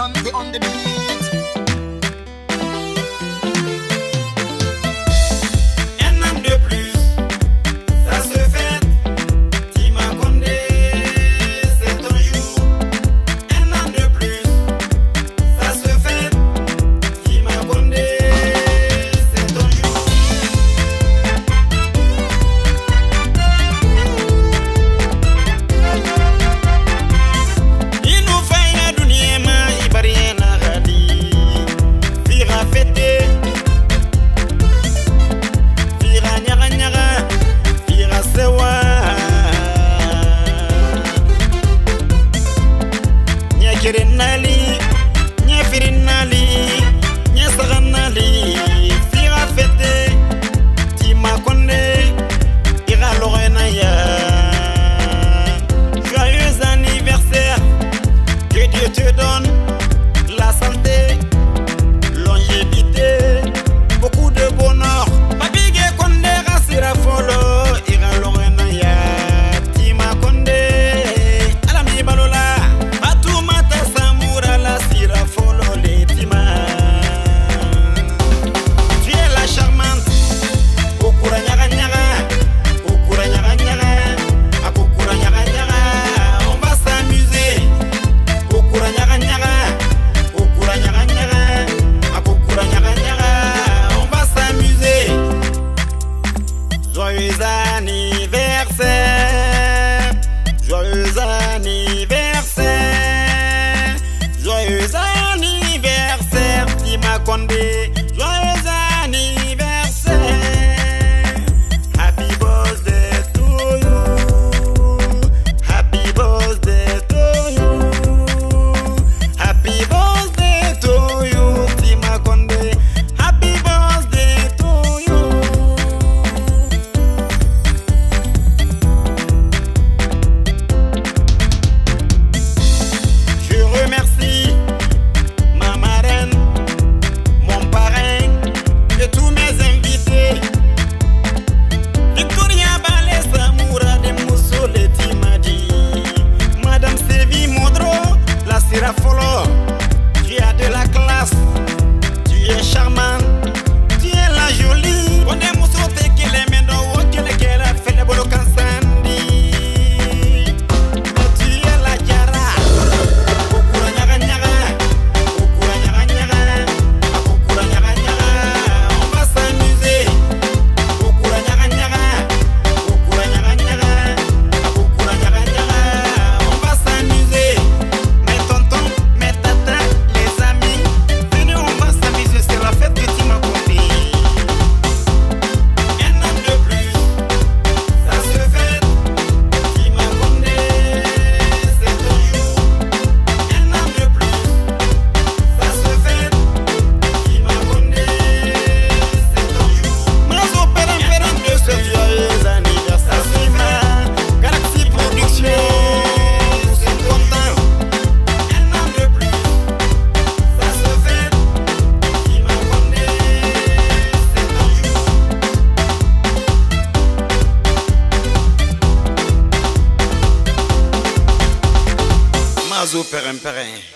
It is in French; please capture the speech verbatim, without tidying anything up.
Ramsey on the beat. Un an de plus, ça se fait. Tima Condé, c'est ton jour. Un an de plus, ça se fait. Tima Condé, c'est ton jour. Il nous fait la dunia ma ibariena radi. Fira fêter. Fira nyaga nyaga. Fira sewa. Nya kirinali. Nya firinali. Nya saganali. Fira fêter. Tima Condé. Ira Lorena ya. Joyeux anniversaire. Que Dieu te donne la santé, longévité, beaucoup de bonheur. Babige Condé rasira folo, ira Lorena ya. Tima Condé, alami balola, Fatoumata Samoura la sira folo le Tima. Tu es la charmante, Kokura nyaga nyaga, Kokura nyaga nyaga, a Kokura nyaga nyaga, on va s'amuser. Kokura nyaga nyaga, Kokura nyaga nyaga, a Kokura nyaga nyaga, on va s'amuser. Joyeux anniversaire, joyeux anniversaire, joyeux anniversaire, Tima Condé, joyeux anniversaire. Happy birthday to you, happy birthday to you, happy birthday to you, Tima Condé, happy birthday to you. Je remercie ma marraine, mon parrain et tous mes invités. Victoria Balé Samoura de Moussole Timadi, Madame Sévi Modro, la Sira Folo. Tu as de la classe, tu es charmante, tu es la jolie. On est Moussote qui les met dans le haut, qui les fait les bolos cansandi. Tu es la Jara. Kokura nyaga nyaga, Kokura nyaga nyaga, a Kokura nyaga nyaga, on va s'amuser. Kokura nyaga nyaga, Kokura nyaga nyaga, a Kokura nyaga nyaga, on va s'amuser. Mes tontons, mes tatas, les amis, venez on va s'amuser, c'est la fête de Tima Condé. Un an de plus, ça se fait. Tima Condé, c'est ton jour. Un an de plus, ça se fait. Tima Condé, c'est ton jour. Mazo Pérem Pérem de ce joyeux anniversaire. Sima, Galaxy Production, nous sommes contents. Un an de plus, ça se fait. Tima Condé, c'est ton jour. Mazo Pérem Pérem.